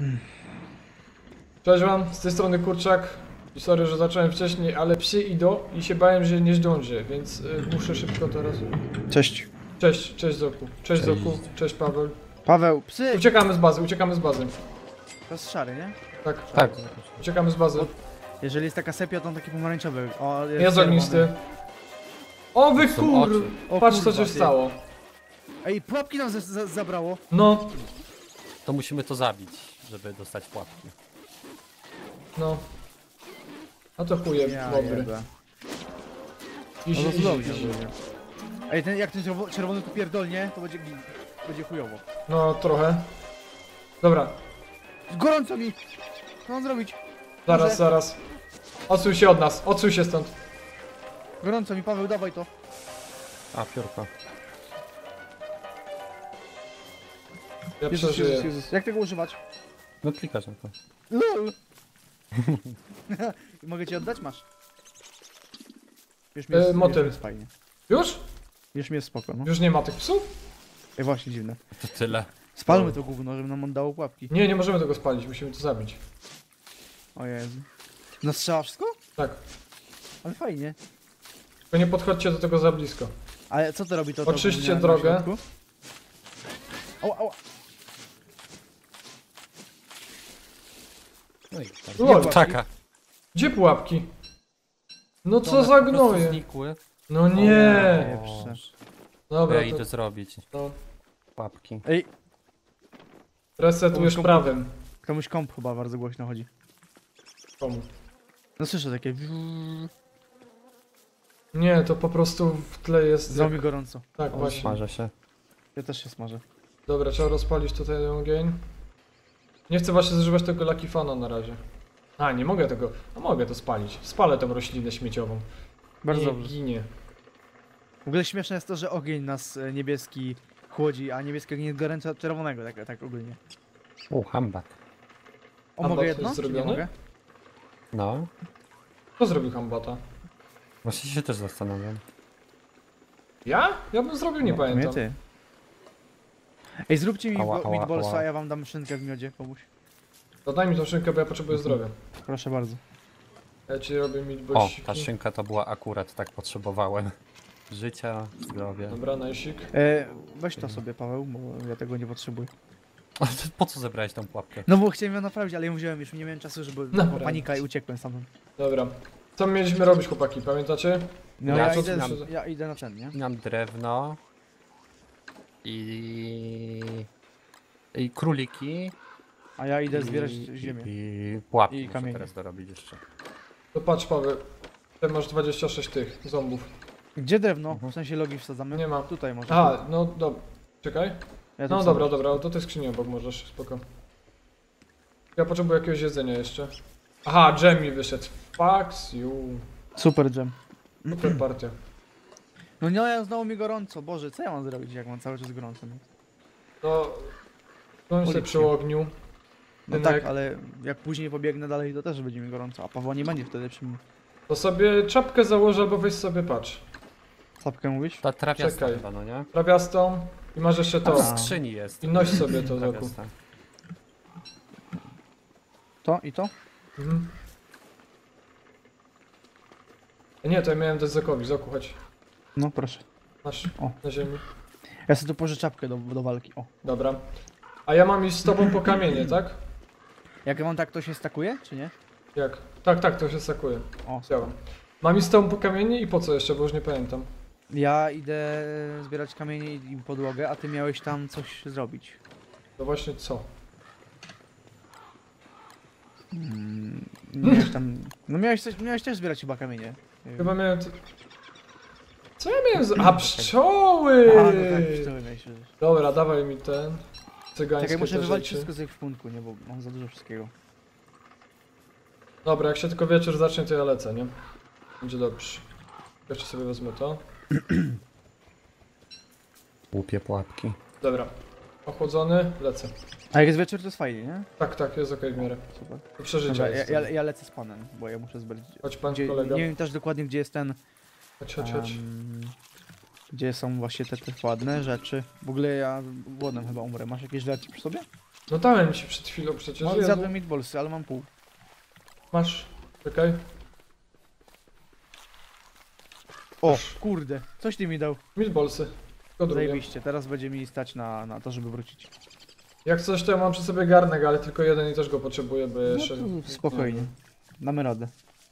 Cześć wam, z tej strony Kurczak. I sorry, że zacząłem wcześniej, ale psy idą i się bałem, że nie zdążę, więc muszę szybko teraz. Cześć. Cześć Zoku. Cześć Zoku, cześć Paweł. Paweł, psy! Uciekamy z bazy, uciekamy z bazy. To jest szary, nie? Tak, Tak. uciekamy z bazy. Jeżeli jest taka sepia, to on taki pomarańczowy. O, Jest czerwony. ognisty. O wy Są kur... oczy. O Patrz co kurwa, się ty. stało. Ej, pułapki nam zabrało. No, To musimy to zabić, żeby dostać pułapki. no. A to chuje, dobry. jebę. Easy, No to easy, cudownie easy. ogólnie. Ej, jak ten czerwony tu pierdolnie, to będzie chujowo. No, trochę. Dobra, Gorąco mi! Co mam zrobić? zaraz, zaraz. Odsuń się od nas, odsuń się stąd. Gorąco mi, Paweł, dawaj to. A, piórko. Ja Jezus, przeżyję. Jezus, Jezus. Jak tego używać? No klikasz na to. LOL! Mogę ci oddać? Masz. Już mi jest, motyl. już mi jest fajnie. Już? Już mi jest spoko, no. Już nie ma tych psów? Ej, właśnie dziwne. To tyle. Spalmy to gówno, żeby nam oddało pułapki. Nie, nie możemy tego spalić, musimy to zabić. O Jezu. No strzała wszystko? Tak. Ale fajnie. Tylko nie podchodźcie do tego za blisko. Ale co to robi to? Oczyśćcie gówniane na drogę. środku? Ała, ała. No i tak. Lol. Taka. Gdzie pułapki? No co One za po prostu gnoje? znikły. No nie. Pieprze. Dobra, Ja to idę zrobić no, pułapki. Ej, resetujesz prawym. komuś komp chyba bardzo głośno chodzi. Komu? No słyszę takie... Nie, to po prostu w tle jest... Zombie gorąco. Tak, O, właśnie. Smażę się. Ja też się smażę. Dobra, trzeba rozpalić tutaj ten ogień. Nie chcę właśnie zużywać tego Lucky Fana na razie. A, nie mogę tego... No mogę to spalić. Spalę tą roślinę śmieciową. Bardzo Nie dobrze. ginie. W ogóle śmieszne jest to, że ogień nas niebieski chłodzi, a niebieski ogień jest goręcy od czerwonego, tak ogólnie. Hambak. O, A mogę bot jedno? jest Czy nie zrobiony? mogę? No. Kto zrobił hambata? Właśnie się też zastanawiam. Ja? Ja bym zrobił, nie No, pamiętam. nie ty. Ej, zróbcie mi Ała, ała, meatballsa, ała. a ja wam dam szynkę w miodzie, komuś. To daj mi tą szynkę, bo ja potrzebuję zdrowia. Proszę bardzo. Ja ci robię O, meatballsiki. ta szynka to była akurat, tak potrzebowałem. Życia, zdrowia. Dobra, najsik. Weź to sobie, Paweł, bo ja tego nie potrzebuję. Ale to po co zebrałeś tą pułapkę? No bo chciałem ją naprawić, ale ją wziąłem, już nie miałem czasu, żeby... była Naprawić. panika i uciekłem stamtąd. Dobra. Co my mieliśmy robić, chłopaki, pamiętacie? No Ja ja, co idę, mam? ja idę na ten, nie? Mam drewno. I króliki. A ja idę i- zbierać i- ziemię. I pułapki I muszę kamienie. teraz dorobić jeszcze. To patrz, Paweł. Ty masz 26 tych zombów. Gdzie drewno? W sensie logi wsadzamy? Nie ma. Tutaj może. Aha, no dobra. Czekaj. Ja tu No wsadzę. dobra, to tej skrzyni obok możesz, spoko. Ja potrzebuję jakiegoś jedzenia jeszcze. Aha, dżem mi wyszedł. Fucks you. Super dżem. Super partia. No nie, ja znowu mi gorąco. Boże, co ja mam zrobić, jak mam cały czas gorąco? No, To... Stoń sobie Policja. przy ogniu. no Tynek. tak, ale jak później pobiegnę dalej, to też będzie mi gorąco. A Pawła nie będzie wtedy przy mnie. To sobie czapkę założę, albo weź sobie, patrz. Czapkę mówisz? Ta trawiasta Czekaj. chyba, no nie? Trawiastą. I masz jeszcze To to. w A. skrzyni jest. I noś sobie to z oku. Trawiasta. To i to? Mhm. Nie, to ja miałem dać Zokowi. Zoku, chodź. No proszę. Masz O. na ziemi. Ja sobie tu pożyczę czapkę do walki. O. Dobra. A ja mam iść z tobą po kamienie, tak? Jak ja mam tak, to się stakuje, czy nie? Jak? Tak, to się sakuje. O, Działa. Mam iść z tobą po kamienie i po co jeszcze, bo już nie pamiętam. ja idę zbierać kamienie i podłogę, a ty miałeś tam coś zrobić. To właśnie co? Miałeś tam... No miałeś też zbierać chyba kamienie. Chyba miałem... Co ja miałem z... A, pszczoły! A, no tak, pszczoły miałeś. Dobra, dawaj mi ten... Cygańskie Czekaj, muszę te wywalić rzeczy. wszystko z ekwipunku, nie? Bo mam za dużo wszystkiego. Dobra, jak się tylko wieczór zacznie, to ja lecę, nie? Będzie dobrze. Jeszcze sobie wezmę to. Łupie pułapki. Dobra. Ochłodzony, lecę. A jak jest wieczór, to jest fajnie, nie? Tak, jest okej w miarę. Super. Do przeżycia Dobra, jest. ja lecę z panem, bo ja muszę zbierać... Chodź pan, Gdzie, kolega. nie wiem też dokładnie, gdzie jest ten... Chodź. Gdzie są właśnie te ładne rzeczy. W ogóle ja głodem chyba umrę. Masz jakieś rzeczy przy sobie? No dałem ci przed chwilą przecież. No, Jezu. zjadłem meatballsy, ale mam pół. Masz. Czekaj. O, kurde, coś ty mi dał. Meatballsy. To drugie. Zajebiście, teraz będzie mi stać na to, żeby wrócić. Jak coś to ja mam przy sobie garnek, ale tylko jeden i też go potrzebuję, bo No jeszcze... to spokojnie. Damy radę.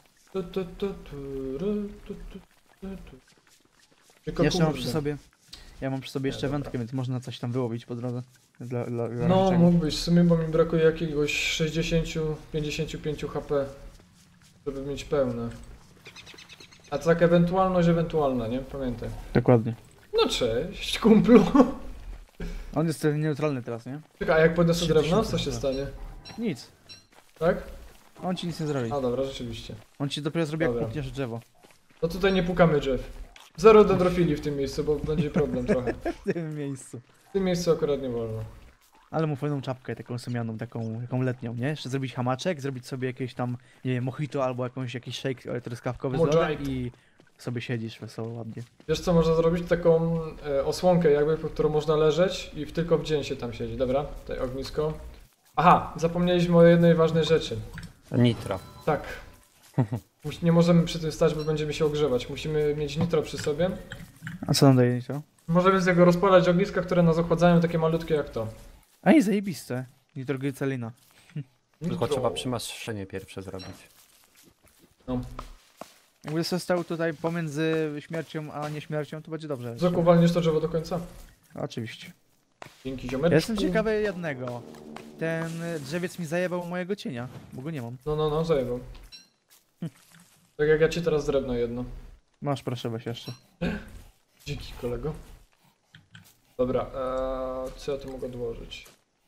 Tylko Jeszcze mam kurde. przy sobie. Ja mam przy sobie jeszcze dobra. wędkę, więc można coś tam wyłowić po drodze. Dla No czego. mógłbyś, w sumie, bo mi brakuje jakiegoś 60-55 HP, żeby mieć pełne. A to tak ewentualna, nie? Pamiętaj. Dokładnie. No cześć, kumplu. On jest neutralny teraz, nie? Czekaj, a jak podniosę 3000 drewno, co się chyba. stanie? Nic. Tak? On ci nic nie zrobi. A dobra, rzeczywiście. On ci dopiero zrobi, jak Dobra. pukniesz drzewo. No tutaj nie pukamy drzew. Zero dendrofili w tym miejscu, bo będzie problem trochę. W tym miejscu. W tym miejscu akurat nie wolno. Ale mu fajną czapkę, taką semianą, taką letnią, nie? Jeszcze zrobić hamaczek, zrobić sobie jakieś tam, nie wiem, mojito albo jakiś shake truskawkowy z lodem Mojito. i sobie siedzisz wesoło, ładnie. Wiesz co można zrobić? Taką osłonkę jakby, pod którą można leżeć i tylko w dzień się tam siedzi. Dobra, tutaj ognisko. Aha, zapomnieliśmy o jednej ważnej rzeczy. Nitro. Tak. Nie możemy przy tym stać, bo będziemy się ogrzewać. Musimy mieć nitro przy sobie. A co nam daje to? Możemy z niego rozpalać ogniska, które nas ochładzają, takie malutkie jak to. Ej, zajebiste. Nitroglicelina. Tylko Nitro. trzeba przymaszczenie pierwsze zrobić. No. Jakby został tutaj pomiędzy śmiercią a nieśmiercią, to będzie dobrze. Zoku, walniesz to drzewo do końca? Oczywiście. Dzięki, Ja ziomeczku. jestem ciekawy jednego. Ten drzewiec mi zajebał mojego cienia, bo go nie mam. No, zajebał. Tak jak ja ci teraz drewno jedno. Masz, proszę, weź jeszcze. Dzięki, kolego. Dobra, co ja tu mogę odłożyć?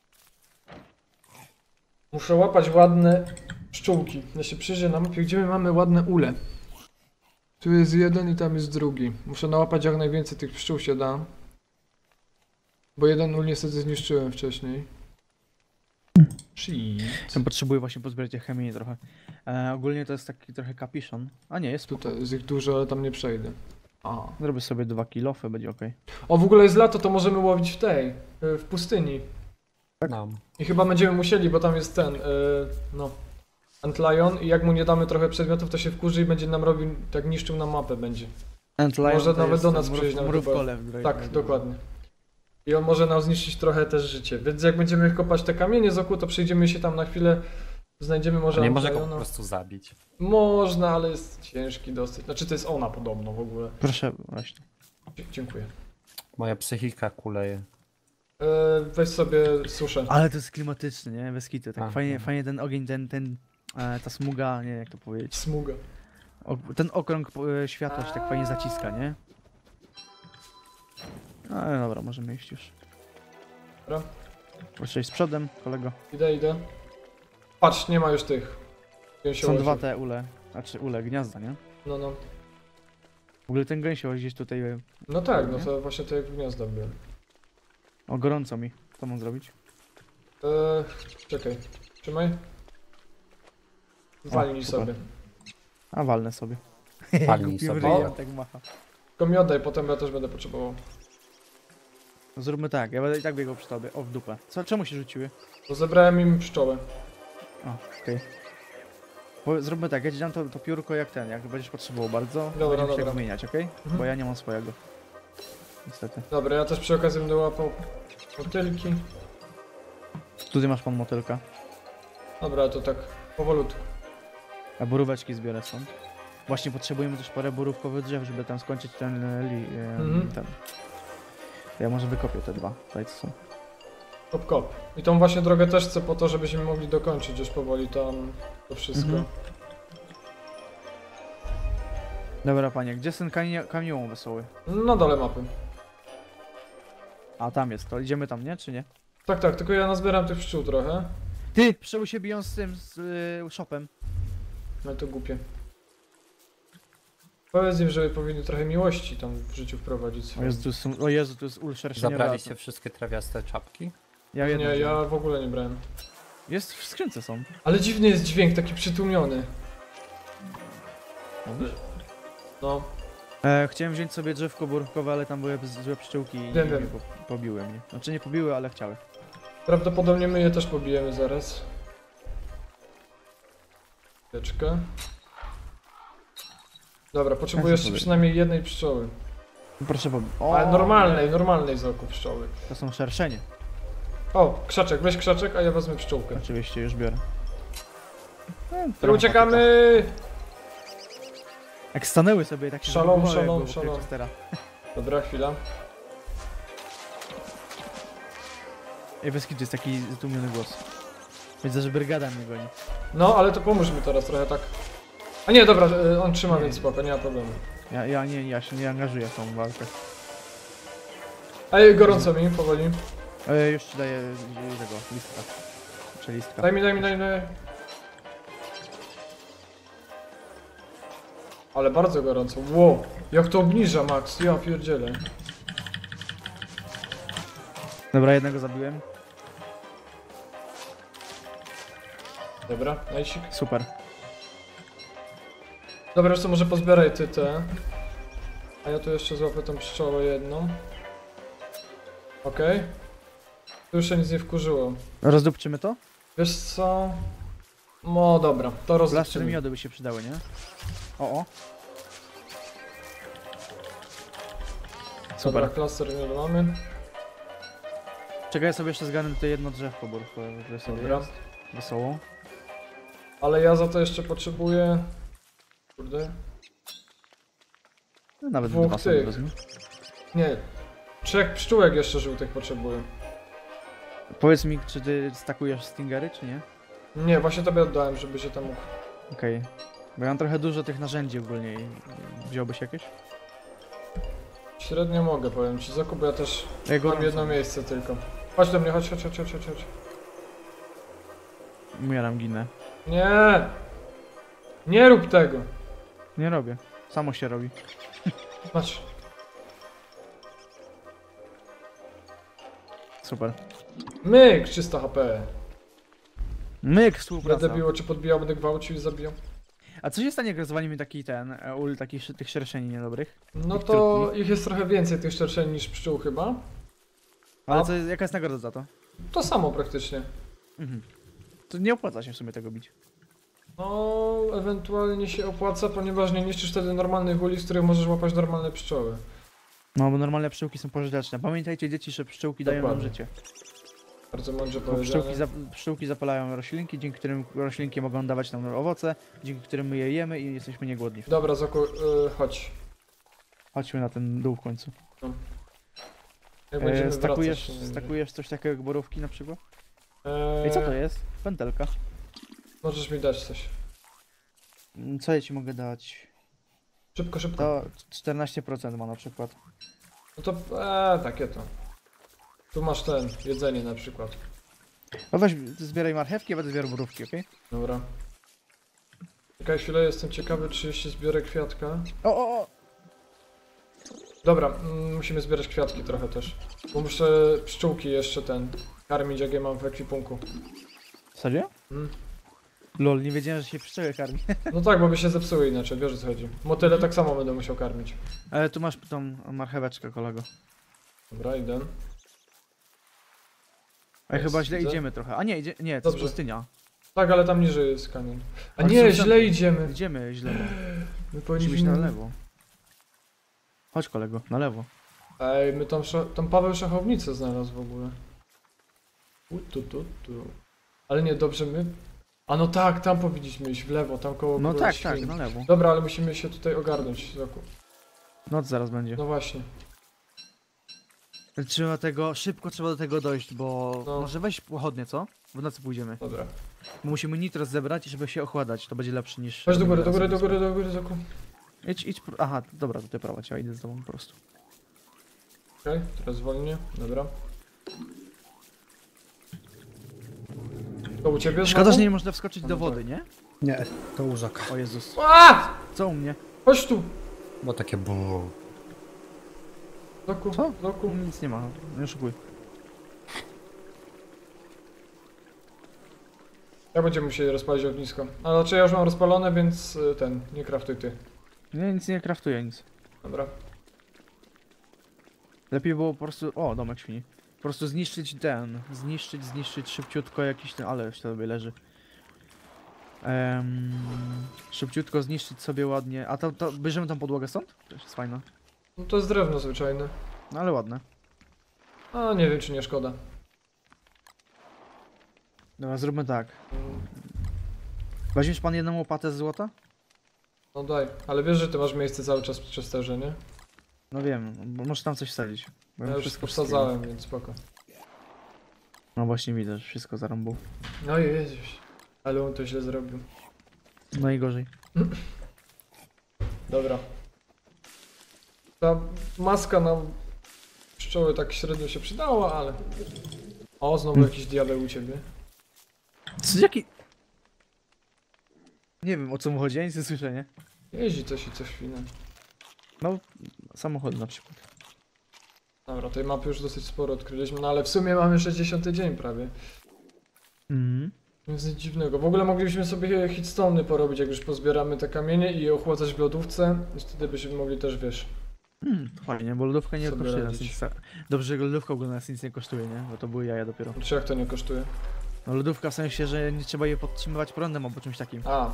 Muszę łapać ładne pszczółki. Ja się przyjrzę na mapie, gdzie my mamy ładne ule. Tu jest jeden i tam jest drugi. Muszę nałapać jak najwięcej tych pszczół się da. Bo jeden ul niestety zniszczyłem wcześniej. Shit. Ja potrzebuję właśnie pozbierać chemii trochę. Ogólnie to jest taki trochę kapiszon. A nie, jest Tutaj jest ich dużo, ale tam nie przejdę. A. Zrobię sobie 2 kilofy, będzie ok. O, w ogóle jest lato, to możemy łowić w tej, w pustyni. No. I chyba będziemy musieli, bo tam jest ten, no, Antlion i jak mu nie damy trochę przedmiotów, to się wkurzy i będzie nam robił, tak niszczył nam mapę będzie. Może nawet do nas przyjść na mrówkole. Tak, dokładnie. I on może nam zniszczyć trochę też życie, więc jak będziemy kopać te kamienie z oku, to przyjdziemy się tam na chwilę, znajdziemy może A nie może go po Antliona. prostu zabić. Można, ale jest ciężki dosyć. Znaczy to jest ona podobno w ogóle. Proszę, właśnie. Dziękuję. Moja psychika kuleje. Weź sobie suszę. Ale to jest klimatyczny, nie? Bez kitu. Tak A, fajnie, no. fajnie ten ogień, ta smuga, nie wiem jak to powiedzieć. Smuga. Ten okrąg światła się tak fajnie zaciska, nie? Ale dobra, możemy iść już. Dobra. Proszę iść z przodem, kolego. Idę. Patrz, nie ma już tych. Są dwa te ule, znaczy ule, gniazda, nie? No. W ogóle ten gęsioł gdzieś tutaj... No tak, no Nie? to właśnie to jak w gniazda byłem. O, gorąco mi. Co mam zrobić? Czekaj. Trzymaj. Walnij super. sobie. A, walnę sobie. Walnij Głupi sobie. ryj, O. tak macha. Tylko mi oddaj, potem ja też będę potrzebował. No zróbmy tak, ja będę i tak biegał przy tobie. O, w dupę. Czemu się rzuciły? Bo zebrałem im pszczołę. O, okej. Zróbmy tak, ja ci dam to piórko jak jak będziesz potrzebował bardzo. Dobra, będziemy się dobra. wymieniać, okej? Mhm. Bo ja nie mam swojego. Niestety. Dobra, ja też przy okazji będę łapał motylki. Tutaj masz pan motylka. Dobra, to tak powolutku. A boróweczki zbiorę stąd. Właśnie potrzebujemy też parę borówkowych drzew, żeby tam skończyć ten ten. Ja może wykopię te dwa, tutaj co są. Kop. I tą właśnie drogę też chcę po to, żebyśmy mogli dokończyć już powoli tam to wszystko. Mhm. Dobra panie, gdzie jest ten kamioł wesoły? Na dole mapy. A tam jest, to idziemy tam, nie? Czy nie? Tak, tylko ja nazbieram tych pszczół trochę. Ty! Pszczoły się biją z tym, shopem. No to głupie. Powiedz im, że powinni trochę miłości tam w życiu wprowadzić. O swoje. Jezu, tu jest ulszerszenie. Zabraliście wszystkie trawiaste czapki? Ja jedno Nie, wziąłem. ja w ogóle nie brałem. Jest w skrzynce są. Ale dziwny jest dźwięk, taki przytłumiony. No, Chciałem wziąć sobie drzewko borówkowe, ale tam były złe pszczółki i Wiem. pobiły mnie. Znaczy nie pobiły, ale chciały. Prawdopodobnie my je też pobijemy zaraz. Chwileczkę. Dobra, potrzebuję jeszcze sobie. przynajmniej jednej pszczoły. Proszę Ale normalnej z oku pszczoły. To są szerszenie. O, krzaczek, weź krzaczek, a ja wezmę pszczółkę. Oczywiście, już biorę. I uciekamy! Jak stanęły sobie tak się Szalom, zabudowały, jak szalom, było szalom. Chestera. Dobra, chwila. Ej, bez kitu jest taki zatłumiony głos. Widzę, że brygada mnie goni. No, ale to pomóż mi teraz trochę tak. A nie, dobra, on trzyma, więc spoko, nie ma problemu. Ja się nie angażuję w tą walkę. Ej, gorąco mi, powoli. Już ci daję tego, listka. Czy listka. Daj mi. Ale bardzo gorąco. Wow, jak to obniża, Max, ja pierdzielę. Dobra, jednego zabiłem. Dobra, najsik. Super. Dobra, już co, może pozbieraj ty te. A ja tu jeszcze złapię tą pszczołę jedną. Okej. Tu już się nic nie wkurzyło. Rozdupczymy to? Wiesz co? No dobra, to Blaster rozliczymy. miody by się przydały, nie? O. Dobra, Super. klaster miodu mamy. Czekaj, ja sobie jeszcze zgarnę tutaj jedno drzewko, bo to sobie Dobra. jest wesoło. Ale ja za to jeszcze potrzebuję... Kurde. No, nawet Dwóch dwa sobie tych. wezmę. Nie. 3 pszczółek jeszcze żółtych potrzebuję. Powiedz mi, czy ty stakujesz stingery, czy nie? Nie, właśnie tobie oddałem, żeby się tam mógł. Okej. Bo ja mam trochę dużo tych narzędzi ogólnie i wziąłbyś jakieś? Średnio mogę, powiem ci. Zakup, bo ja też Ja go mam jedno miejsce tylko. Chodź do mnie, chodź. Umieram, ginę. Nie! Nie rób tego! Nie robię. Samo się robi. Patrz. Super. Myk! 300 HP. Myk, współpraca. Będę biło, czy podbijał, będę gwałcił i zabijał. A co się stanie, jak rozwalimy taki ul tych szerszeni niedobrych? No Ich to trupni. ich jest trochę więcej tych szerszeni niż pszczół chyba. Ale A- jaka jest nagroda za to? To samo praktycznie. Mhm. To nie opłaca się w sumie tego bić. No, ewentualnie się opłaca, ponieważ nie niszczysz wtedy normalnych uli, z których możesz łapać normalne pszczoły. No, bo normalne pszczółki są pożyteczne. Pamiętajcie, dzieci, że pszczółki dają nam Dokładnie. życie. Bardzo mądrze Bo powiedziane. pszczółki zapalają roślinki, dzięki którym roślinki mogą dawać nam owoce, dzięki którym my je jemy i jesteśmy niegłodni. Dobra, Zoku, chodź. Chodźmy na ten dół w końcu. Jak będziemy Stakujesz, wracać, stakujesz coś takiego jak borówki na przykład? Eee, I co to jest? Pętelka. Możesz mi dać coś. Co ja ci mogę dać? Szybko. To 14% ma na przykład. No to, takie to. Tu masz jedzenie na przykład. No weź, zbieraj marchewki, a będę zbierał borówki, okej? Dobra. Czekaj chwilę, jestem ciekawy, czy jeszcze zbiorę kwiatka. O! Dobra, musimy zbierać kwiatki trochę też. Bo muszę pszczółki jeszcze karmić, jak je mam w ekwipunku. Serio? Mm. Lol, nie wiedziałem, że się pszczoły karmi. No tak, bo by się zepsuły inaczej, wiesz o co chodzi. Motyle tak samo będę musiał karmić. Ale tu masz tą marcheweczkę, kolego. Dobra, idę. A Jest, chyba źle widzę. idziemy trochę. A nie, nie, to jest Dobrze. pustynia. Tak, ale tam niżej jest kamień. A Ale nie, są- źle idziemy. Idziemy źle. My Musimy powinniśmy iść na lewo. Chodź kolego, na lewo. Ej, my tam Paweł szachownicę znalazł w ogóle. Tu. Ale nie, dobrze my... A no tak, tam powinniśmy iść w lewo, tam koło No Króla tak, Świń. na lewo. Dobra, ale musimy się tutaj ogarnąć. Zoku. Noc zaraz będzie. No właśnie. Szybko trzeba do tego dojść, bo No. może weź pochodnie, co? W nocy pójdziemy. Dobra. Musimy nitro zebrać, żeby się ochładać, to będzie lepsze niż... Chodź do góry, robienie do góry, lasu. do góry, Zoku. Aha, dobra, tutaj prowadź, ja idę z tobą po prostu. Okej, teraz wolnie, dobra. To u ciebie Szkoda, znowu? że nie można wskoczyć No do tak. wody, nie? Nie, to łóżek. O Jezus. A! Co u mnie? Chodź tu! Bo takie bu. Zoku, Co? Zoku. Nic nie ma, nie oszukuj. Jak będziemy musieli rozpalić ognisko? A znaczy ja już mam rozpalone, więc nie kraftuj ty. Nie, nic nie kraftuję, nic. Dobra. Lepiej było po prostu... O, domek świni. prostu zniszczyć szybciutko jakiś ten, ale już to sobie leży. Szybciutko zniszczyć sobie ładnie, a to bierzemy tą podłogę stąd? To jest fajne. No to jest drewno zwyczajne. No ale ładne. A nie wiem czy nie szkoda. Dobra, zróbmy tak. Weźmiesz pan jedną łopatę z złota? No daj, ale wiesz, że ty masz miejsce cały czas przez sterze, nie? No wiem, bo możesz tam coś wsadzić. Bo Ja ja już wszystko posadzałem, więc spoko. No właśnie widzę, że wszystko zarąbał. No i jedziesz. Ale on to źle zrobił. Najgorzej. Dobra. Ta maska nam pszczoły tak średnio się przydała, ale... O, znowu jakiś diabeł u ciebie. Co, jaki... Nie wiem o co mu chodzi, ja nic nie słyszę, nie? Jeździ coś i coś chwilę. No, samochody na przykład. Dobra, tej mapy już dosyć sporo odkryliśmy, no ale w sumie mamy 60 dzień prawie. Mhm. Nic dziwnego. W ogóle moglibyśmy sobie hitstone'y porobić, jak już pozbieramy te kamienie i je ochładzać w lodówce. I wtedy byśmy mogli też, wiesz... Fajnie, bo lodówka nie Sobie kosztuje nas radzić. nic. Dobrze, że lodówka ogólnie nas nic nie kosztuje, nie? Bo to były jaja dopiero. Czy jak to nie kosztuje? No lodówka w sensie, że nie trzeba jej podtrzymywać prądem albo czymś takim. A.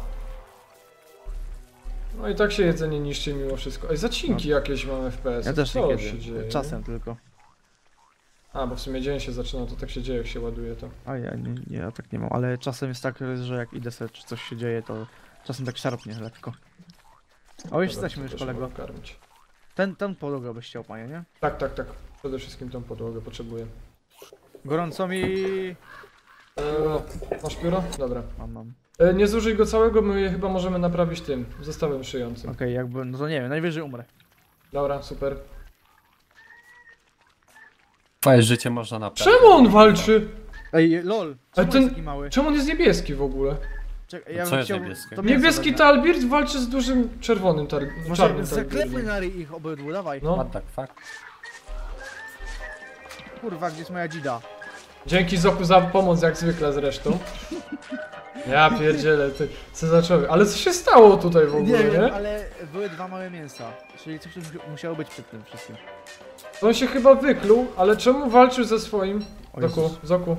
No i tak się jedzenie niszczy mimo wszystko. Ej, zacinki jakieś mamy FPS. Ja też Co niekiedy. się dzieje? Czasem tylko. A, bo w sumie dzień się zaczyna, to tak się dzieje, jak się ładuje to. A ja tak nie mam, ale czasem jest tak, że jak idę sobie, czy coś się dzieje, to czasem tak szarpnie lekko. O, już Dobra, jesteśmy to już też kolego. mogę karmić. Ten podłogę byś chciał, panie, nie? Tak, tak, tak. Przede wszystkim tą podłogę potrzebuję. Gorąco mi... Masz pióro? Dobra. Mam. Nie zużyj go całego, my je chyba możemy naprawić tym, zestawem szyjącym. Okej, jakby, no to nie wiem, najwyżej umrę. Dobra, super. Twoje życie można naprawić. Czemu on walczy? Ej, lol! Czemu ten- jest taki mały? Czemu on jest niebieski w ogóle? Czekaj, Co bym jest chciał... niebieskie? to mięso Niebieski wezmę. Talbird walczy z dużym czerwonym czarnym Może zaklepmy Talbirdem. na ryj ich obydwu, dawaj. No, What the fuck? Kurwa, gdzie jest moja dzida? dzięki Zoku za pomoc jak zwykle zresztą. Ja pierdzielę, ty, co za człowiek. Ale co się stało tutaj w ogóle, Nie wiem, nie? ale były dwa małe mięsa. Czyli coś tu musiało być przed tym wszystkim. On się chyba wykluł, ale czemu walczył ze swoim? O Zoku, Jezus. Zoku.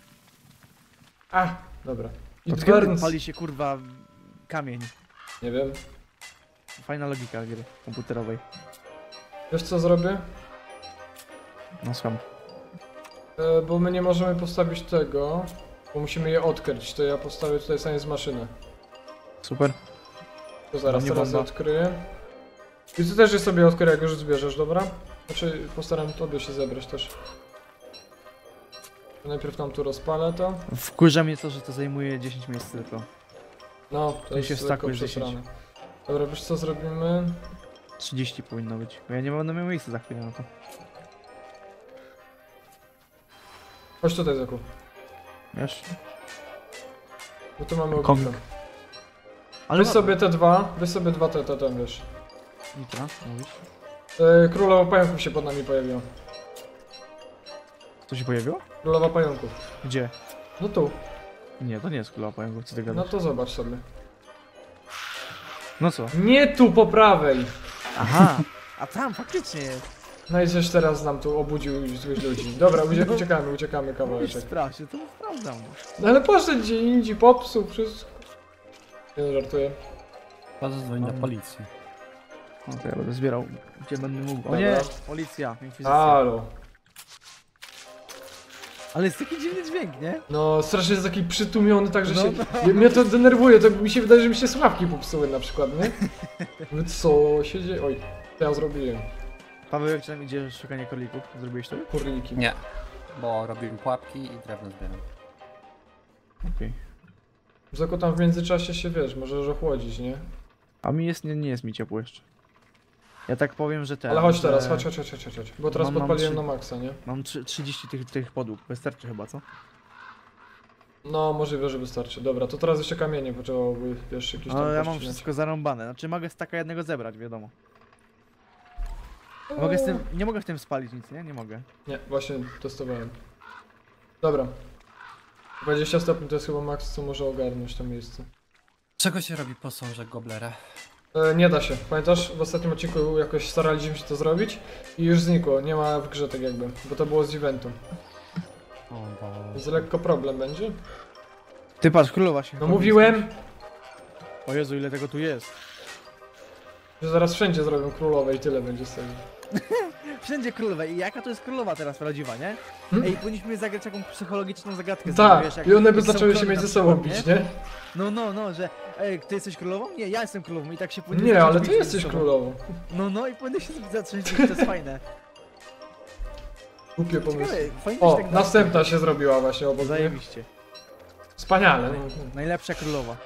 A, dobra. Od It kiedy burns. pali się kurwa kamień? Nie wiem. Fajna logika gry komputerowej. Wiesz co zrobię? No słucham. Bo my nie możemy postawić tego, bo musimy je odkryć, to ja postawię tutaj science maszynę. Super. To zaraz, No nie teraz je bomba. odkryję. I ty też je sobie odkryj, jak już zbierzesz, dobra? Znaczy, postaram tobie się zebrać też. Najpierw tam tu rozpalę to. Wkurza mnie to, że to zajmuje 10 miejsc tylko. No, to To się jest staku lekko jest 10. przesrane. Dobra, wiesz co zrobimy? 30 powinno być. Bo ja nie będę miał miejsca za chwilę na to. Chodź tutaj, Zaku. Wiesz? Bo tu mamy Komik. ognisko. Ale Weź sobie te dwa, te tam wiesz. Nitra, mówisz? Królowa pająków się pod nami pojawiła. Co się pojawiło? Królowa pająków. Gdzie? No tu. Nie, to nie jest królowa pająków, co ty No gadasz? to zobacz sobie. No co? Nie tu po prawej! Aha! A tam faktycznie jest. No i coś teraz nam tu obudził złych ludzi. Dobra, No. uciekamy kawałeczek. Sprawdź, to sprawdzam. No ale poszedł gdzie indziej, popsuł wszystko. Nie no, żartuję. Zadzwoń na Mam. policję. No to ja będę zbierał, gdzie będę mógł. O Dobra. nie! Policja, inkwizycja. Halo. Ale jest taki dziwny dźwięk, nie? No strasznie jest taki przytłumiony, tak że No, się... no. Mnie to denerwuje, to mi się wydaje, że mi się słuchawki popsuły na przykład, nie? Mówię, co się dzieje? Oj, to ja zrobiłem. Paweł, jak ci tam idzie szukanie królików? Zrobiłeś to? Kurliki. Nie, bo robiłem pułapki i drewno zbieram. Okej. Zoko tam w międzyczasie się, wiesz, możesz ochłodzić, nie? A mi jest, nie jest mi ciepło jeszcze. Ja tak powiem, że ten... Ale chodź że teraz, chodź. Bo teraz Mam podpaliłem trzy- na maksa, nie? Mam 30 tych podłóg, wystarczy chyba, co? No, możliwe, że wystarczy. Dobra, to teraz jeszcze kamienie potrzebowałoby, wiesz, jakieś tam No ja mam pościnać. wszystko zarąbane, znaczy mogę z taka jednego zebrać, wiadomo. No. Mogę z tym, nie mogę w tym spalić nic, nie? Nie mogę. Nie, właśnie testowałem. Dobra. 20 stopni to jest chyba maks, co może ogarnąć to miejsce. Czego się robi posążek Goblera? Nie da się. Pamiętasz? W ostatnim odcinku jakoś staraliśmy się to zrobić i już znikło. Nie ma w grze tak jakby, bo to było z eventu. O Boże. Więc lekko problem będzie. Ty patrz, królowa się. No chyba mówiłem, bije. O Jezu, ile tego tu jest. że zaraz wszędzie zrobią królowe i tyle będzie z tego. Wszędzie królowe. I jaka to jest królowa teraz prawdziwa, nie? Hmm? Ej, powinniśmy zagrać jakąś psychologiczną zagadkę. Tak, wiesz, jak- i one by jak są zaczęły się klony między na sobą przykład, bić, nie? No, że ej, ty jesteś królową? Nie, ja jestem królową i tak się powinny Nie, zacząć ale bić ty między jesteś sobą. królową. No i powinny się zacząć bić, to jest fajne. Głupie pomysły. Ciekawe, fajnie O, się tak następna się zrobiła właśnie obok mnie. Zajebiście. Wspaniale. No. Najlepsza królowa.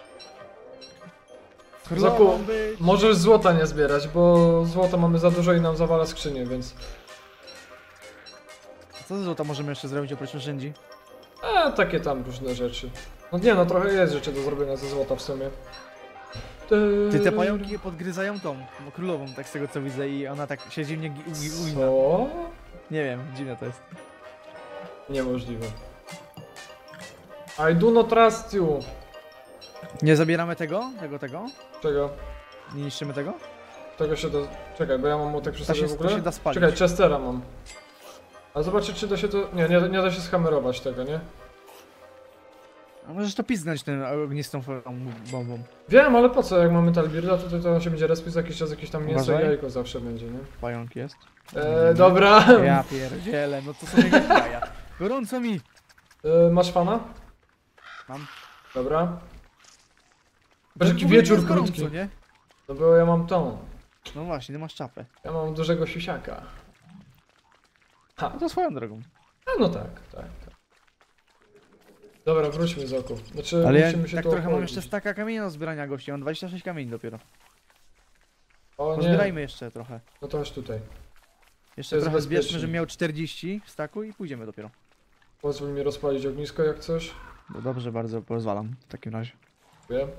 Zaku, Królową być... możesz złota nie zbierać, bo złota mamy za dużo i nam zawala skrzynię, więc... Co za złota możemy jeszcze zrobić oprócz narzędzi? Takie tam różne rzeczy. No nie no, trochę jest rzeczy do zrobienia ze złota w sumie. Ty, te pająki podgryzają tą królową, tak z tego co widzę i ona tak się dziwnie ugina. Co? Nie wiem, dziwne to jest. Niemożliwe. I do not trust you. Nie zabieramy tego? Czego? Nie niszczymy tego? Tego się da... Czekaj, bo ja mam młotek przy To sobie się, w to ogóle. się da spalić. Czekaj, Chestera mam. A zobaczcie, czy da się to... Nie da się skamerować tego, nie? A możesz to piznąć tym ognistą bombą. Wiem, ale po co, jak mamy Talbirda, to on się będzie respić za jakiś czas, jakieś tam mięso i Uważaj. jajko zawsze będzie, nie? Pająk jest. Dobra. Ja pierdzielę, no to są jakieś jaja. Gorąco mi! Masz fana? Mam. Dobra. Patrz, W jaki ogóle nie wieczór jest gorąco, krótki. nie? No bo ja mam tą. No właśnie, nie masz czapę. Ja mam dużego siusiaka. Ha. No to swoją drogą. No tak. Dobra, wróćmy z oku. Znaczy, Ale ja musimy się tak tu trochę mam ochłodzić. jeszcze staka kamienia do zbierania gości, mam 26 kamieni dopiero. O nie, Pozbierajmy jeszcze trochę. no to chodź tutaj. Jeszcze jest trochę zbierzmy, bezpiecznie. żebym miał 40 w staku i pójdziemy dopiero. Pozwól mi rozpalić ognisko jak coś. No dobrze, bardzo pozwalam w takim razie. Dziękuję.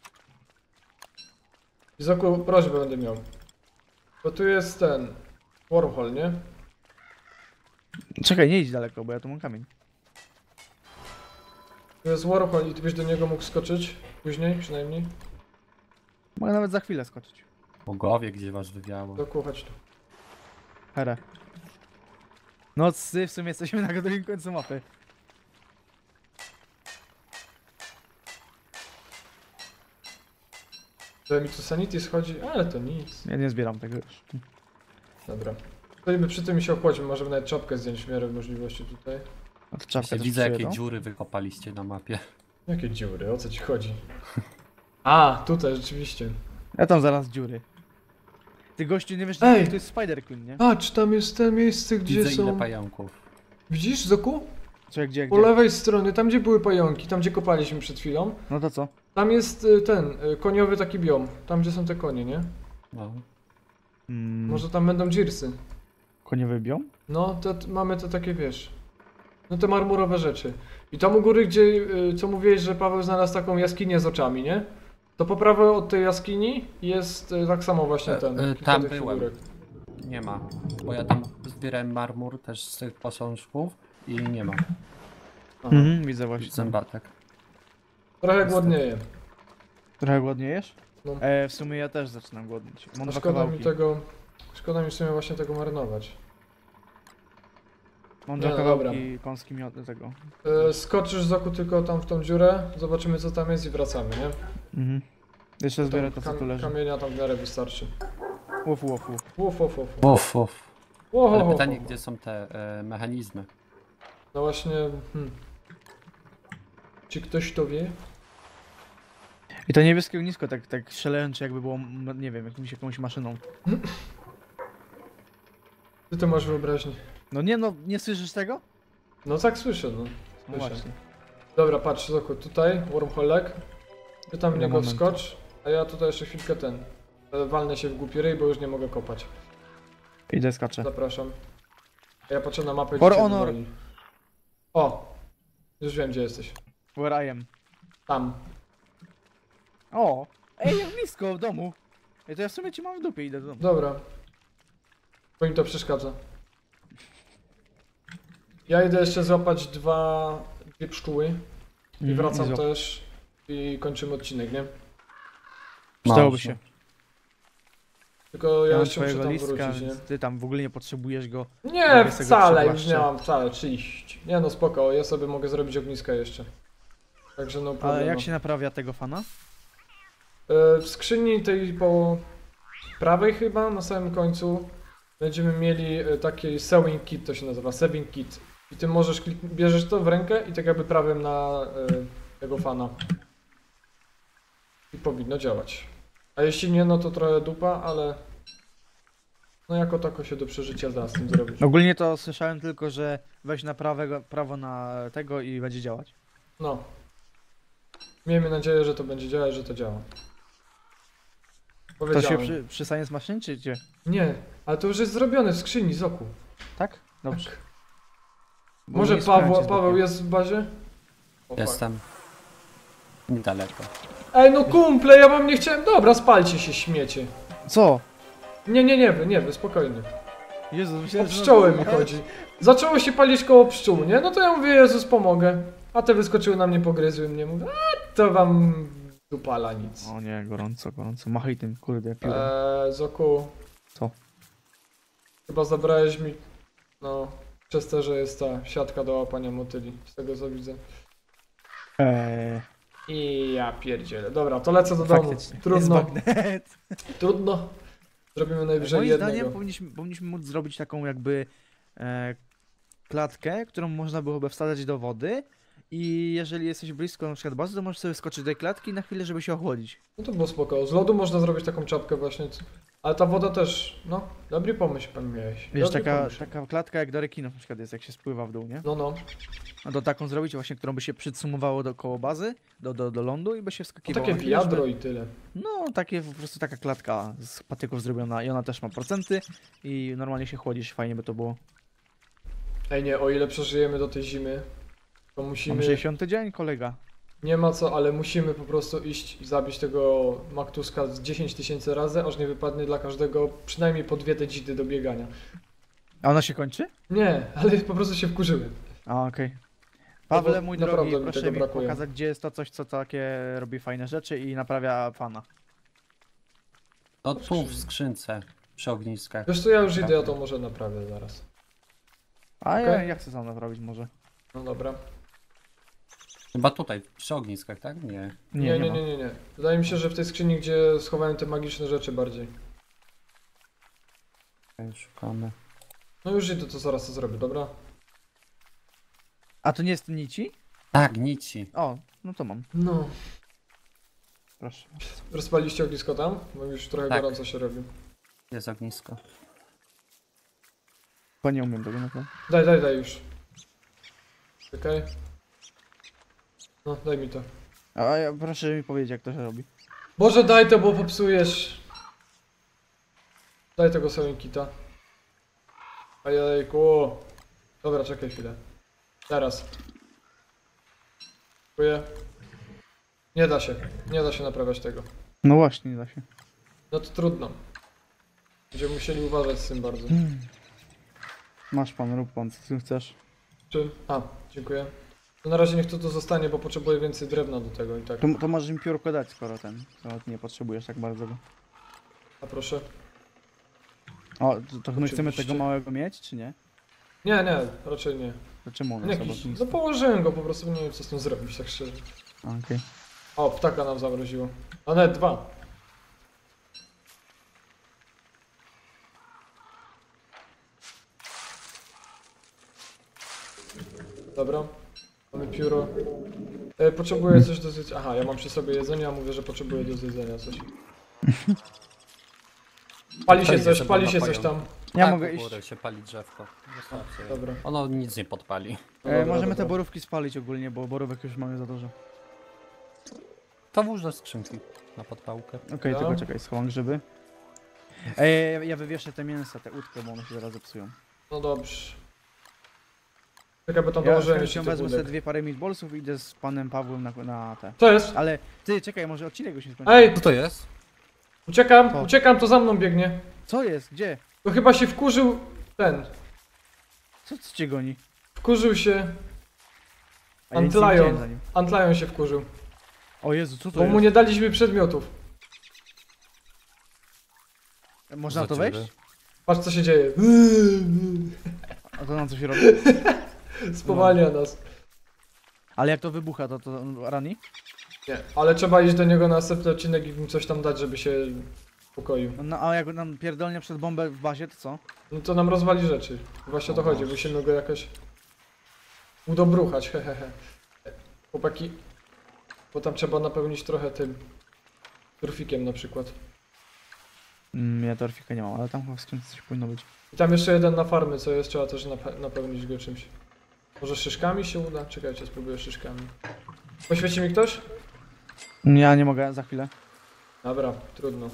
Izoku, prośbę będę miał. Bo tu jest ten... Wormhole, nie? Czekaj, nie idź daleko, bo ja tu mam kamień. Tu jest Wormhole i ty byś do niego mógł skoczyć. Później przynajmniej. Mogę nawet za chwilę skoczyć. Bogowie, gdzie was wywiało. Izoku, chodź tu. Here. Nocy, w sumie jesteśmy na drugim końcu mapy. Że mi tu sanity schodzi, ale to nic. Ja nie zbieram tego już. Dobra. Stoimy przy tym i się ochłodzimy, możemy nawet czapkę zdjąć w miarę możliwości tutaj. A to czapkę Jeszcze też widzę, jakie przyjedą. dziury wykopaliście na mapie. Jakie dziury, o co ci chodzi? A, tutaj rzeczywiście. Ja tam zaraz dziury. Ty gościu, nie wiesz, Ej! to jest Spider Queen, nie? Patrz, tam jest te miejsce, gdzie Widzę ile są... pająków. Widzisz, Zoku? Czekaj, gdzie? Po lewej stronie, tam gdzie były pająki, tam gdzie kopaliśmy przed chwilą. No to co? Tam jest koniowy taki biom. Tam gdzie są te konie, nie? No. Może tam będą dzirsy. Konie wybią? No, mamy te takie, wiesz... No te marmurowe rzeczy. I tam u góry, gdzie, co mówiłeś, że Paweł znalazł taką jaskinię z oczami, nie? To po prawo od tej jaskini jest tak samo właśnie ten. kilka tam tych byłem. figurek. Nie ma. Bo ja tam zbierałem marmur też z tych posążków i nie ma. Aha. Widzę właśnie. Zębatek. Trochę głodnieje. Trochę głodniejesz? No. W sumie ja też zaczynam głodnieć. Mam A dwa szkoda mi kawałki. tego... Szkoda mi w sumie właśnie tego marnować. Mam Nie, dwa no kawałki kąski miodu tego. Skoczysz z oku tylko tam w tą dziurę, zobaczymy co tam jest i wracamy, nie? Jeszcze zbiorę Tam to, co tu leży. Kamienia tam w miarę wystarczy. Uf. Uf. Ale pytanie, gdzie są te mechanizmy? No właśnie... Czy ktoś to wie? I to niebieskie ognisko tak szaleńcze, jakby było, nie wiem, jakąś maszyną. Ty to masz wyobraźnię. No, nie słyszysz tego? No tak słyszę, no. No właśnie. Dobra, patrz, Zoku, tutaj, wormholek. Ty tam w Chwila, niego moment. wskocz, a ja tutaj jeszcze chwilkę walnę się w głupi ryj, bo już nie mogę kopać. Idę, skaczę. Zapraszam. A ja patrzę na mapę. For gdzie cię honor. wywali. O! Już wiem, gdzie jesteś. Where I am. Tam. O! Ej, ognisko w domu! Ej, to ja w sumie ci mam w dupie, idę do domu. Dobra. Bo im to przeszkadza. Ja idę jeszcze złapać dwie pszczóły. I wracam Izo. też. I kończymy odcinek, nie? Przydałoby No, się. Tylko ja Ja mam jeszcze muszę twojego tam listka, wrócić, nie? więc ty tam w ogóle nie potrzebujesz go. Nie, Mogę sobie go wcale, już przywłaszczać. miałam wcale, czy iść. Nie no, spoko, ja sobie mogę zrobić ogniska jeszcze. Także no Ale problemu. jak się naprawia tego fana? W skrzyni tej po prawej chyba, na samym końcu, będziemy mieli taki sewing kit, to się nazywa, saving kit. I ty możesz, bierzesz to w rękę i tak jakby prawym na tego fana. I powinno działać. A jeśli nie, no to trochę dupa, ale... No jako tako się do przeżycia da z tym zrobić. Ogólnie to słyszałem tylko, że weź na prawo na tego i będzie działać. No. Miejmy nadzieję, że to będzie działać, że to działa. To się Powiedziałem. przy Science Machine czy gdzie? Nie, ale to już jest zrobione w skrzyni z oku. Tak? Dobrze. Tak. Bo Może nie słuchałem cię Paweł zbytnio. jest w bazie? O, fuck. Jestem. Niedaleko. Ej, no kumple, ja wam nie chciałem... Dobra, spalcie się, śmiecie. Co? Nie wy, spokojnie. Jezu, O myślałem, że... pszczoły mi chodzi. Zaczęło się palić koło pszczół, nie? No to ja mówię, Jezus, pomogę. A te wyskoczyły na mnie, pogryzły mnie. Mówię, a to wam dupala nic. O nie, gorąco, gorąco. Machaj tym, kurde, piórem. Zoku. Co? Chyba zabrałeś mi... No... Przez to, że jest ta siatka do łapania motyli. Z tego co widzę. I ja pierdzielę. Dobra, to lecę do domu. Faktycznie. Jest Trudno, bagnet. trudno. Zrobimy najwyżej Moim jednego. zdaniem powinniśmy móc zrobić taką jakby klatkę, którą można byłoby wsadzać do wody i jeżeli jesteś blisko na przykład bazy, to możesz sobie skoczyć do tej klatki na chwilę, żeby się ochłodzić. No to było spoko. Z lodu można zrobić taką czapkę właśnie. Ale ta woda też, no, dobry pomysł pan miałeś. Wiesz, Dobry pomysł. taka klatka jak do rekinów na przykład jest, jak się spływa w dół, nie? No. No to taką zrobić właśnie, którą by się przycumowało dookoło bazy, do lądu i by się No wskakiwało. takie na chwilę, wiadro żeby- i tyle. No, takie po prostu taka klatka z patyków zrobiona i ona też ma procenty i normalnie się chłodzisz, fajnie by to było. Ej nie, o ile przeżyjemy do tej zimy, to Mam musimy... 60 dzień, kolega. Nie ma co, ale musimy po prostu iść i zabić tego Maktuska z 10 000 razy, aż nie wypadnie dla każdego przynajmniej po 2 te dzidy do biegania. A ona się kończy? Nie, ale po prostu się wkurzyły. A, okej. Pawle, bo mój naprawdę drogi, mi proszę tego mi brakuje. pokazać, gdzie jest to coś, co takie robi fajne rzeczy i naprawia fana. No tu w skrzynce, przy ogniskach. Wiesz co, ja już idę, ja to może naprawię zaraz. A ja, Okej. ja chcę sam naprawić może. No dobra. Chyba tutaj, przy ogniskach, tak? Nie. Nie. Wydaje mi się, że w tej skrzyni, gdzie schowałem te magiczne rzeczy bardziej. Okej, szukamy. No już idę, to zaraz to zrobię, dobra? A to nie jest nici? Tak, nici. O, no to mam. No. Proszę. Rozpaliście ognisko tam? Bo już trochę Tak. gorąco się robi. Jest ognisko. Chyba nie umiem tego naprawdę. Daj już. Czekaj. No, daj mi to. A ja, proszę mi powiedzieć, jak to się robi. Boże, daj to, bo popsujesz. Daj tego Soninkita. Ajajku. Dobra, czekaj chwilę. Teraz. Dziękuję. Nie da się naprawiać tego. No właśnie, nie da się. No to trudno. Będziemy musieli uważać z tym bardzo. Masz pan, rób pan, co ty chcesz. Czy... A, dziękuję. To na razie niech to zostanie, bo potrzebuję więcej drewna do tego i tak. To możesz mi piórko dać, skoro nie potrzebujesz tak bardzo go. A proszę. O, to my chcemy Oczywiście. tego małego mieć, czy nie? Nie, raczej nie. To czemu on Nie jest jakiś... obok No nic? położyłem go, po prostu nie wiem co z tym zrobić, tak szczerze. Okej. O, ptaka nam zamroziło. A nawet 2. Dobra. Mamy pióro. Potrzebuję coś do zjedzenia. Aha, ja mam przy sobie jedzenie, a mówię, że potrzebuję do zjedzenia coś. Pali się coś, pali się coś tam. Ja Tak, mogę u iść. góry się pali drzewko. Zostaw sobie. Dobra. Ono nic nie podpali. Możemy te dobra. borówki spalić ogólnie, bo borówek już mamy za dużo. To włóż do skrzynki na podpałkę. Okej, Ja? tylko czekaj, schowam grzyby. Ja wywieszę te mięsa, te łódkę, bo one się zaraz zepsują. No dobrze. Czekaj, bo tam Ja z dołożyłem chęcią jeszcze wezmę sobie tych 2 pary meatballsów i idę z panem Pawłem na te. Co jest? Ale ty, czekaj, może odcinek już nie skończy. Ej, Co to jest? Co? uciekam, to za mną biegnie. Co jest? Gdzie? To chyba się wkurzył ten. Co cię goni? Wkurzył się. A ja nic nie Antlion. widziałem za nim. Antlion się wkurzył. O Jezu, co to Bo mu jest? nie daliśmy przedmiotów. Można na to Za ciebie. wejść? Patrz co się dzieje. A to nam coś robi? Spowalnia nas. Ale jak to wybucha, to rani? Nie, ale trzeba iść do niego na następny odcinek i mu coś tam dać, żeby się uspokoił. No a jak nam pierdolnie przed bombę w bazie, to co? No to nam rozwali rzeczy. Właśnie o to O chodzi, Boże. musimy go jakoś udobruchać, hehehe. Chłopaki, bo tam trzeba napełnić trochę tym turfikiem na przykład. Ja torfika nie mam, ale tam chyba w skrzynce coś powinno być. I tam jeszcze jeden na farmy, co jest, trzeba też napełnić go czymś. Może szyszkami się uda? Czekajcie, spróbuję szyszkami. Poświeci mi ktoś? Ja nie mogę, za chwilę. Dobra, trudno.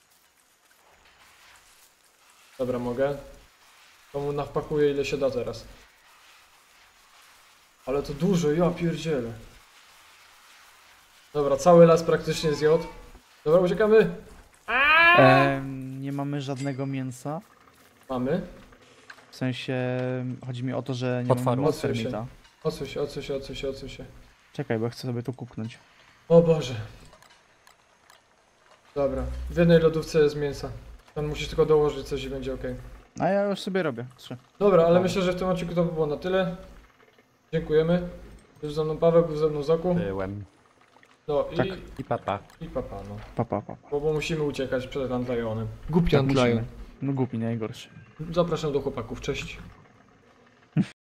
Dobra, mogę. To mu napakuję ile się da teraz. Ale to dużo, ja pierdzielę. Dobra, cały las praktycznie zjadł. Dobra, uciekamy. Nie mamy żadnego mięsa. Mamy. W sensie, chodzi mi o to, że nie Potworu. mamy monster Odsuń się. meata. Odsuń się, odsuń się, odsuń się, odsuń się. Czekaj, bo ja chcę sobie tu kuknąć. O Boże. Dobra, w jednej lodówce jest mięsa. Tam musisz tylko dołożyć coś i będzie ok. A ja już sobie robię, 3. Dobra, ale Dobra. myślę, że w tym odcinku to by było na tyle. Dziękujemy. Był ze mną Paweł, był ze mną Zoku. Byłem. No Tak. I papa. i papa, no. Pa. Bo musimy uciekać przed Antlajonem. Głupi Tak musimy. No głupi, najgorszy. Zapraszam do chłopaków, cześć.